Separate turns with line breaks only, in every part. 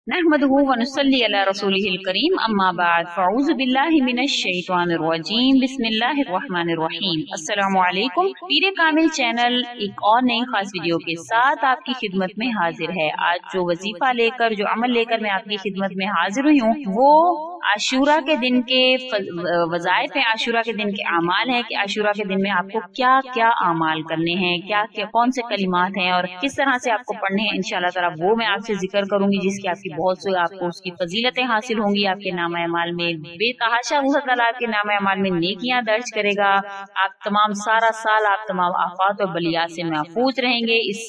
नहमदुहु व नुसल्ली अला रसूलिहिल करीम अम्मा बाद फ़अऊज़ु बिल्लाहि मिनश शैतानिर रजीम बिस्मिल्लाहिर रहमानिर रहीम। अस्सलामु अलैकुम। पीरे कामिल चैनल एक और नई खास वीडियो के साथ आपकी खिदमत में हाजिर है। आज जो वजीफा लेकर, जो अमल लेकर मैं आपकी खिदमत में हाजिर हुई हूँ वो आशूरा के दिन के वज़ाइफ हैं, आशूरा के दिन के अमाल हैं कि आशूरा के दिन में आपको क्या क्या अमाल करने हैं, क्या क्या कौन से कलिमात हैं और किस तरह से आपको पढ़ने हैं। इंशाअल्लाह ताला वो मैं आपसे जिक्र करूंगी जिसकी आपकी बहुत सी आपको उसकी फजीलतें हासिल होंगी। आपके नामा अमाल में बेतहाशा अल्लाह ताला आपके नामा अमाल में नेकियां दर्ज करेगा। आप तमाम सारा साल आप तमाम आफात और बलियात से महफूज रहेंगे। इस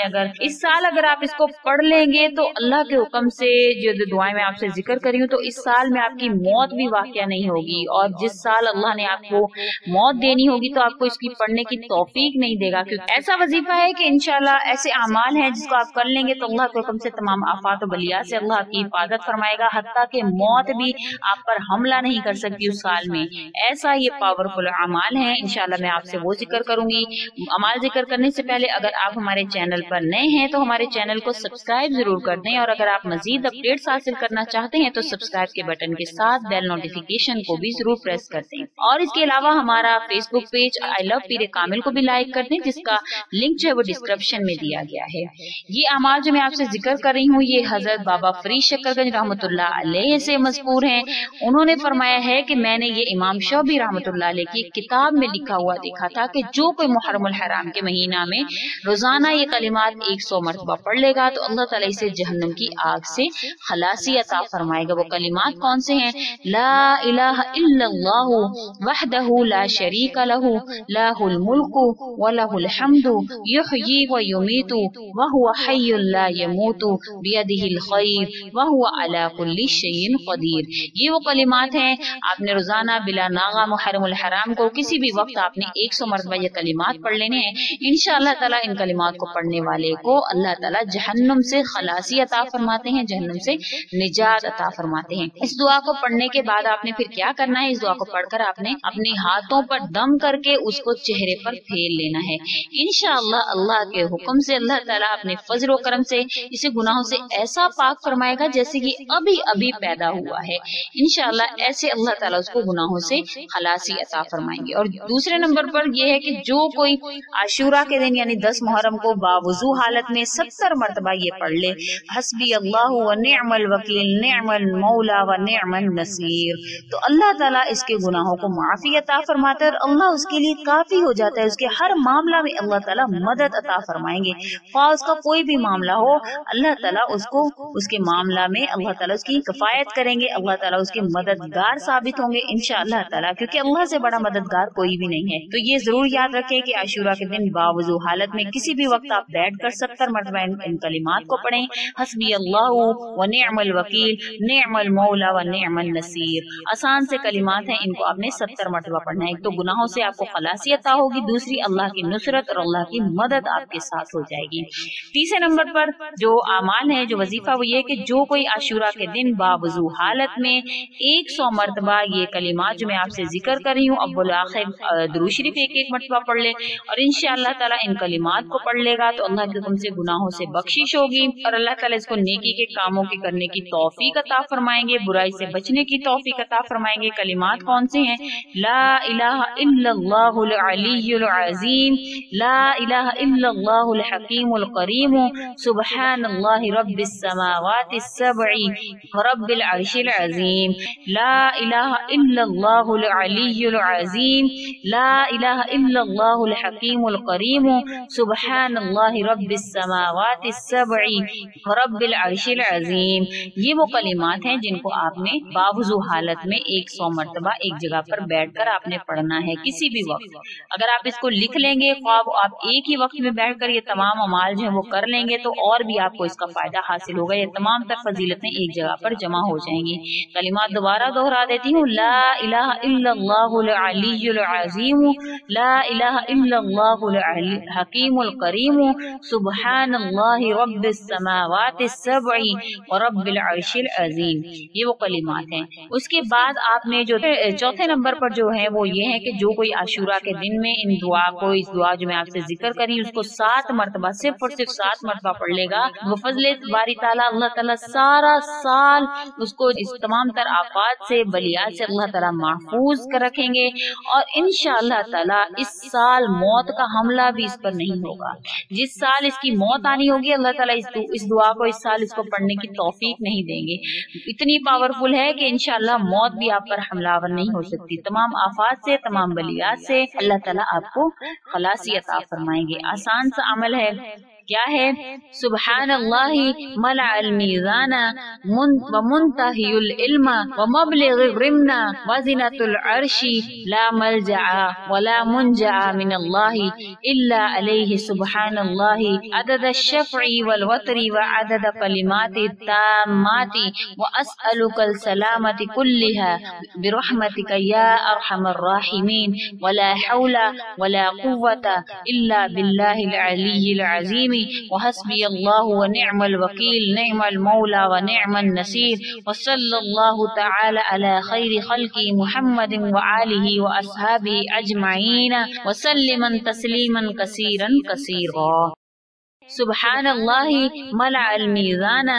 साल अगर आप इसको पढ़ लेंगे तो अल्लाह के हुक्म से जो दुआएं मैं आपसे जिक्र करी हूँ तो इस साल में आपकी मौत भी वाक़या नहीं होगी। और जिस साल अल्लाह ने आपको मौत देनी होगी तो आपको इसकी पढ़ने की तौफीक नहीं देगा, क्योंकि ऐसा वजीफा है कि इंशाल्लाह ऐसे अमाल हैं जिसको आप कर लेंगे तो अल्लाह के हुक्म से तमाम आफात और बलियात से अल्लाह आपकी हिफाजत फरमाएगा। हत्ता के मौत भी आप पर हमला नहीं कर सकती उस साल में। ऐसा ये पावरफुल अमाल है। इंशाल्लाह मैं आपसे वो जिक्र करूंगी। अमाल जिक्र करने से पहले अगर आप हमारे चैनल पर नए हैं तो हमारे चैनल को सब्सक्राइब जरूर कर दें, और अगर आप मजीद अपडेट्स हासिल करना चाहते हैं तो सब्सक्राइब के बटन के साथ बेल नोटिफिकेशन को भी जरूर प्रेस कर दें। और इसके अलावा हमारा Facebook page I love Pire Kamil को भी लाइक कर दें, जिसका लिंक जो है वो डिस्क्रिप्शन में दिया गया है। ये अमाल जो मैं आपसे जिक्र कर रही हूँ ये हजरत बाबा फरीद शकरगंज रहमतुल्लाह अलैह से मज़कूर हैं। उन्होंने फरमाया है कि मैंने ये इमाम शौबी रहमतुल्लाह अलैह की किताब में लिखा हुआ देखा था कि जो कोई मुहर्रम हराम के महीना में रोजाना ये कलिमात 100 मरतबा पढ़ लेगा तो अल्लाह ताला इसे जहन्नम की आग से खलासी अता फरमाएगा। वो कलिमात कौन से हैं? ला इलाहा इल्लल्लाहु वहदहु ला शरीका लहु लाहुल मुल्कु व लहुल हम्दु युहयी व युमीतु व हुवा हय्युल ला यमूतु बियदिहिल खैर व हुवा अला कुल्ली शैइन कदीर। ये वो कलिमात हैं। आपने रोजाना बिला नागा मुहर्रमुल हराम को किसी भी वक्त आपने 100 मरतबा ये कलिमात पढ़ लेने हैं। इंशाअल्लाह ताला इन कलिमात को पढ़ने वाले को अल्लाह ताला जहन्नम से खलासी अता फरमाते हैं, जहन्नम से निजात अता फरमाते हैं। इस दुआ को पढ़ने के बाद आपने फिर क्या करना है? इस दुआ को पढ़कर आपने अपने हाथों पर दम करके उसको चेहरे पर फेर लेना है। इंशाअल्लाह अल्लाह के हुक्म से अल्लाह ताला अपने फजल व करम से इसे गुनाहों से ऐसा पाक फरमाएगा जैसे कि अभी अभी पैदा हुआ है। इंशाअल्लाह ऐसे अल्लाह ताला उसको गुनाहों से खलासी अता फरमाएंगे। और दूसरे नंबर पर यह है कि जो कोई आशूरा के दिन यानी 10 मुहर्रम को बावजू हालत में 70 मरतबा ये पढ़ ले, हस्बी अल्लाह व निअमल वकील निअमल मौला व निअमन नसीर, तो अल्लाह ताला इसके गुनाहों को माफी अता फरमाता है और अल्लाह उसके लिए काफी हो जाता है। उसके हर मामला में अल्लाह ताला मदद अता फरमाएंगे। ख्वाह उसका कोई भी मामला हो अल्लाह ताला उसको उसके मामला में अल्लाह ताला उसकी किफायत करेंगे। अल्लाह ताला उसके मददगार साबित होंगे इंशाअल्लाह ताला, क्योंकि अल्लाह से बड़ा मददगार कोई भी नहीं है। तो ये जरूर याद रखें कि आशूरा के दिन बावजू हालत में किसी भी वक्त आप बैठ कर 70 मरतबा इन कलिमात को पढ़ें। हस्बी अल्लाह व निअमल वकील निअमल मौला व निअमन नसीर। आसान से कलिमात हैं, इनको आपने 70 मरतबा पढ़ना है। एक तो गुनाहों से आपको खलासी अता होगी, दूसरी अल्लाह की नुसरत और अल्लाह की मदद आपके साथ हो जाएगी। तीसरे नंबर पर जो अमाल है, जो वजीफा, वो ये कि जो कोई आशूरा के दिन बावजू हालत में 100 मरतबा ये कलिमात जो मैं आपसे जिक्र कर रही हूँ अव्वल आखिर दुरूद शरीफ एक मरतबा पढ़ ले और इंशाअल्लाह ताला इन कलिमात को पढ़ लेगा तो अल्लाह के हुक्म से गुनाहों से बख्शिश होगी और अल्लाह ताला इसको नेकी के कामों के करने की तौफीक अता फरमाएंगे, बुराई से बचने की तौफीक अता फरमाएंगे। कलिमात कौन से हैं? ला इलाहा इल्लल्लाहुल अलीयुल अज़ीम, ला इलाहा इल्लल्लाहुल हकीमुल करीम, सुब्हानल्लाहि रब्बिस समावातिस सब'i व रब्बिल अर्शिल अज़ीम, ला इलाहा इल्लल्लाहुल अलीयुल अज़ीम, ला इलाहा इल्लल्लाहुल हकीमुल करीम, सुब्हानल्लाहि रब्बिस समावातिस सब'i व रब्बिल अर्शिल अज़ीम। ये वो कलिमात हैं जिनको आपने बावजू हालत में 100 मरतबा एक जगह पर बैठकर आपने पढ़ना है किसी भी वक्त। अगर आप इसको लिख लेंगे, ख्वाब आप एक ही वक्त में बैठकर ये तमाम अमाल जो है वो कर लेंगे तो और भी आपको इसका फायदा हासिल होगा। ये तमाम तर फजीलतें एक जगह पर जमा हो जाएंगी। कलिमात दोबारा दोहरा देती हूँ। ला इलाहा इल्लल्लाहुल अलीयुल अज़ीम, ला इलाहा इल्लल्लाहुल हकीमुल करीम, सुब्हानल्लाहि रब्बिस समावातिस सब'i व रब्बिल अर्शिल अज़ीम। ये वो कलिमात हैं। उसके बाद आपने जो चौथे नंबर पर जो है वो ये है कि जो कोई आशूरा के दिन में इन दुआ को, इस दुआ जो मैं आपसे जिक्र करी उसको 7 मरतबा, सिर्फ और सिर्फ 7 मरतबा पढ़ लेगा, वो फजले बारी ताला अल्लाह ताला सारा साल उसको इस तमाम तर आफात से, बलियात से अल्लाह ताला महफूज कर रखेंगे और इंशाअल्लाह ताला इस साल मौत का हमला भी इस पर नहीं होगा। जिस साल इसकी मौत आनी होगी अल्लाह ताला इस दुआ को इस साल इसको पढ़ने की तौफीक नहीं देंगे। इतनी पावरफुल है कि इंशाअल्लाह मौत भी आप पर हमलावर नहीं हो सकती। तमाम आफात से, तमाम बलियात से अल्लाह ताला आपको खलासी अता फरमाएंगे। आसान सा अमल है, क्या है? सुब्हानल्लाहि मलअल मीज़ाना व मुंतहियुल इल्म व मबलिग़िर रिमना व ज़िनतुल अर्शी ला मलजअ व ला मुंजअ मिनल्लाहि इल्ला अलैहि सुब्हानल्लाहि अदद अश-शफ़ई वल वतरी व अदद कलिमाति ताम्माति व अस्अलुकल सलामति कुल्लिहा बिरहमतिका या अरहमर राहिमीन व ला हौला व ला कुव्वता इल्ला बिल्लाहिल अलिय्यिल अज़ीम व हस्बी अल्लाहु व निअमल वकील निअमल मौला व निअमन नसीर व सल्लल्लाहु तआला अला खैरि खल्क़ि मुहम्मदिन व आलिहि व अस्हाबिहि अजमईन व सल्लिमन तस्लीमन कसीरन कसीरा। सुब्हानल्लाहि मलअल मीज़ाना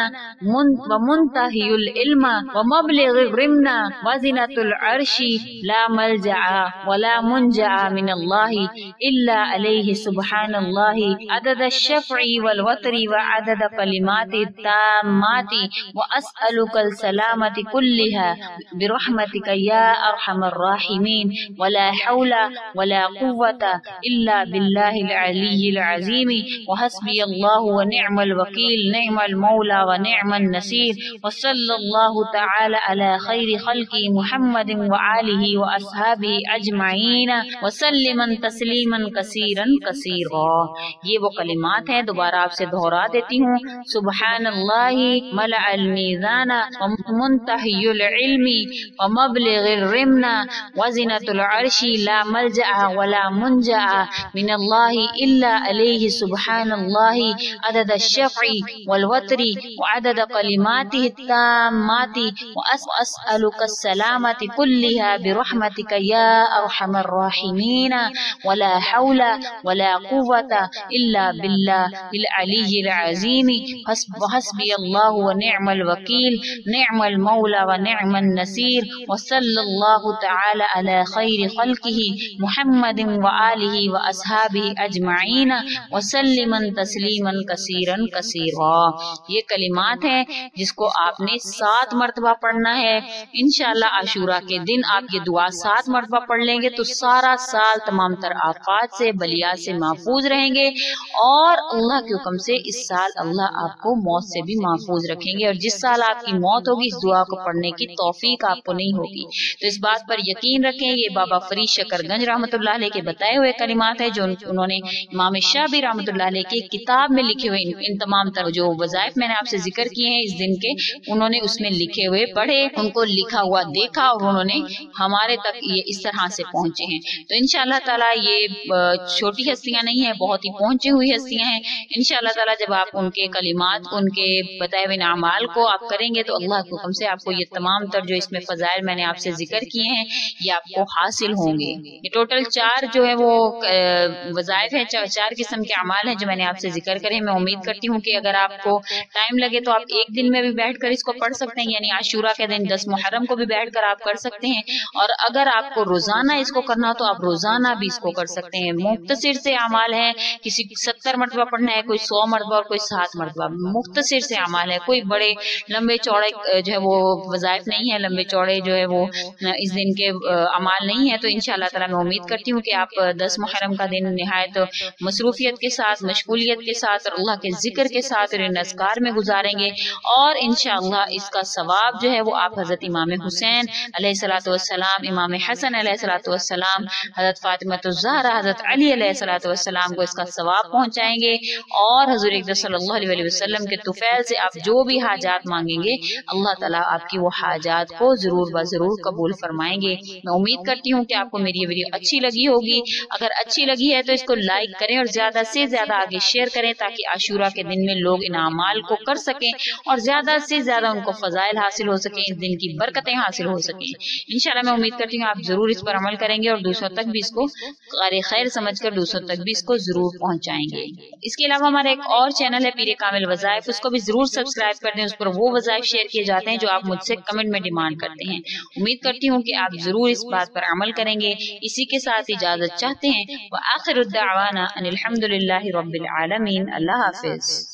व मुंतहियुल इल्म व मबलिग़िर रिमना व ज़िनतुल अर्शी ला मलजअ व ला मुंजअ मिनल्लाहि इल्ला अलैहि सुब्हानल्लाहि अदद अश-शफ़ई वल वतरी व अदद कलिमाति ताम्माति व अस्अलुकल सलामति कुल्लिहा बिरहमतिका या अरहमर राहिमीन व ला हौला व ला कुव्वता इल्ला बिल्लाहिल अलिय्यिल अज़ीम व हस्बी अल्लाहु व निअमल वकील निअमल मौला व निअमन नसीर व सल्लल्लाहु तआला अला खैरि खल्क़ि मुहम्मदिन व आलिहि व अस्हाबिहि अजमईन व सल्लिमन तस्लीमन कसीरन कसीरा। ये वो कलिमात हैं, दोबारा आपसे दोहरा देती हूँ। सुब्हानल्लाहि मलअल मीज़ाना व मुंतहियुल इल्मी व मबलिग़िर रिमना व ज़िनतुल अर्शी ला मलजअ व ला मुंजअ मिनल्लाहि इल्ला अलैहि सुब्हानल्लाहि अदद अश-शफ़ई वल वतरी व अदद कलिमातिहि ताम्माति व अस्अलुका सलामति कुल्लिहा बिरहमतिका या अरहमर राहिमीन व ला हौला व ला कुव्वता इल्ला बिल्लाहिल अलिय्यिल अज़ीम हस्बी अल्लाहु व निअमल वकील निअमल मौला व निअमन नसीर व सल्लल्लाहु तआला अला खैरि खल्क़िहि मुहम्मदिन व आलिहि व अस्हाबिहि अजमईन व सल्लिमन तस्लीमन कसीरन कसीरा। ये कलिमात हैं जिसको आपने 7 मरतबा पढ़ना है। इंशाअल्लाह आशूरा के दिन आप ये दुआ 7 मरतबा पढ़ लेंगे तो सारा साल तमाम तर आफात से, बलियात से महफूज रहेंगे और अल्लाह के हुक्म से इस साल अल्लाह आपको मौत से भी महफूज रखेंगे। और जिस साल आपकी मौत होगी इस दुआ को पढ़ने की तौफीक आपको नहीं होगी। तो इस बात पर यकीन रखें। ये बाबा फरीद शकरगंज रहमतुल्लाह अलैह के बताए हुए कलिमात है जो उन्होंने इमाम शाफी रहमतुल्लाह अलैह की किताब में लिखे हुए इन तमाम तरह जो वज़ाइफ मैंने आपसे जिक्र किए हैं इस दिन के, उन्होंने उसमें लिखे हुए पढ़े, उनको लिखा हुआ देखा और उन्होंने हमारे तक ये इस तरह से पहुंचे हैं। तो इंशाअल्लाह ताला ये छोटी हस्तियां नहीं है, बहुत ही पहुंची हुई हस्तियां हैं। इंशाअल्लाह ताला जब आप उनके कलिमात, उनके बताए हुए अमाल को आप करेंगे तो अल्लाह के हुक्म से आपको ये तमाम तर जो इसमें फजाइल मैंने आपसे जिक्र किए हैं ये आपको हासिल होंगे। ये टोटल 4 जो है वो वज़ाइफ है, 4 किस्म के अमाल हैं जो मैंने आपसे जिक्र करे। मैं उम्मीद करती हूँ कि अगर आपको टाइम लगे तो आप एक दिन में भी बैठकर इसको पढ़ सकते हैं, यानी आशूरा के दिन 10 मुहर्रम को भी बैठकर आप कर सकते हैं। और अगर आपको रोजाना इसको करना हो तो आप रोजाना भी इसको कर सकते हैं। मुख्तसिर से अमाल है, किसी 70 मरतबा पढ़ना है, कोई 100 मरतबा और कोई 7 मरतबा। मुख्तसिर से अमाल है, कोई बड़े लंबे चौड़े जो है वो वज़ाइफ नहीं है, लंबे चौड़े जो है वो इस दिन के अमाल नहीं है। तो इंशाअल्लाह ताला मैं उम्मीद करती हूँ कि आप 10 मुहर्रम का दिन निहायत मसरूफियत के साथ, मशगूलियत के साथ और अल्लाह के जिक्र के साथ और इन अज़कार में गुजारेंगे और इंशाअल्लाह इसका सवाब जो है वो आप हजरत इमाम हुसैन अलैहिस्सलातु वस्सलाम, इमाम हसन अलैहिस्सलातु वस्सलाम, हजरत फातिमा-तुज़-ज़हरा, हजरत अली अलैहिस्सलातु वस्सलाम को इसका सवाब पहुंचाएंगे। और हुज़ूर अक़दस सल्लल्लाहु अलैहि वसल्लम के तुफ़ैल से आप जो भी हाजात मांगेंगे अल्लाह ताला आपकी वो हाजात को जरूर व जरूर कबूल फरमाएंगे। मैं उम्मीद करती हूँ कि आपको मेरी ये वीडियो अच्छी लगी होगी। अगर अच्छी लगी है तो इसको लाइक करें और ज्यादा से ज्यादा आगे शेयर شیئر کریں تاکہ عاشورہ کے دن میں لوگ ان اعمال کو کر سکیں اور زیادہ سے زیادہ ان کو فضائل حاصل ہو سکیں، اس دن کی برکتیں حاصل ہو سکیں۔ انشاءاللہ میں امید کرتی ہوں آپ ضرور اس پر عمل کریں گے اور دوسروں تک بھی اس کو خیر سمجھ کر دوسروں تک بھی اس کو ضرور پہنچائیں گے۔ اس کے علاوہ ہمارا ایک اور چینل ہے پیر کامل وظائف، اس کو بھی ضرور سبسکرائب کر دیں، اس پر وہ وظائف شیئر کیے جاتے ہیں جو آپ مجھ سے کمنٹ میں ڈیمانڈ کرتے ہیں۔ امید کرتی ہوں کہ آپ ضرور اس بات پر عمل کریں گے۔ اسی کے ساتھ اجازت چاہتے ہیں، وآخر الدعوانا ان الحمد للہ رب العالمین۔ اللہ حافظ۔